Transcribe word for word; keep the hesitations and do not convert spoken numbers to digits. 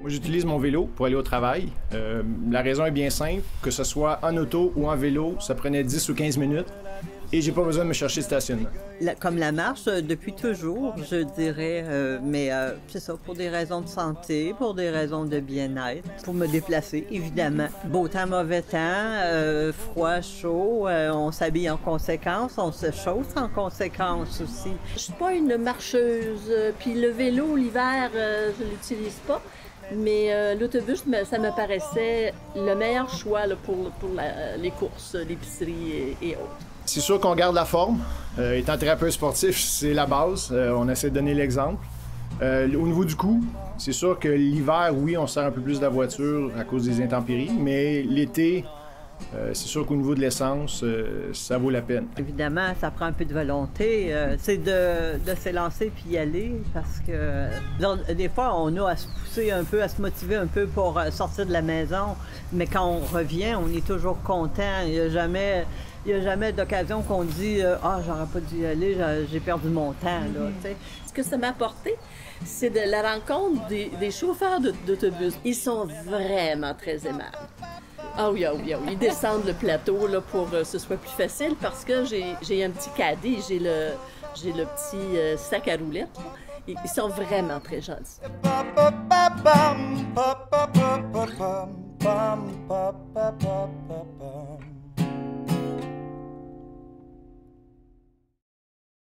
Moi, j'utilise mon vélo pour aller au travail. Euh, la raison est bien simple, que ce soit en auto ou en vélo, ça prenait dix ou quinze minutes et j'ai pas besoin de me chercher de stationnement. La, comme la marche, euh, depuis toujours, je dirais, euh, mais euh, c'est ça, pour des raisons de santé, pour des raisons de bien-être, pour me déplacer, évidemment. Beau temps, mauvais temps, euh, froid, chaud, euh, on s'habille en conséquence, on se chausse en conséquence aussi. Je suis pas une marcheuse, euh, puis le vélo, l'hiver, euh, je l'utilise pas. Mais euh, l'autobus, ça me paraissait le meilleur choix là, pour, pour la, les courses, l'épicerie et, et autres. C'est sûr qu'on garde la forme. Euh, étant thérapeute sportif, c'est la base. Euh, on essaie de donner l'exemple. Euh, au niveau du coût, c'est sûr que l'hiver, oui, on sert un peu plus de la voiture à cause des intempéries, mais l'été, euh, c'est sûr qu'au niveau de l'essence, euh, ça vaut la peine. Évidemment, ça prend un peu de volonté. Euh, c'est de, de s'élancer puis y aller parce que genre, des fois, on a à se pousser un peu, à se motiver un peu pour sortir de la maison, mais quand on revient, on est toujours content. Il n'y a jamais... Il n'y a jamais d'occasion qu'on dit « Ah, j'aurais pas dû y aller, j'ai perdu mon temps. » là, t'sais. Ce que ça m'a apporté, c'est de la rencontre des, des chauffeurs d'autobus. Ils sont vraiment très aimables. Ah oui, ah oui, ah oui. Ils descendent le plateau là, pour que ce soit plus facile parce que j'ai un petit caddie, j'ai le, j'ai le petit euh, sac à roulettes. Ils sont vraiment très gentils. Ba ba ba ba ba ba ba ba ba ba ba ba ba.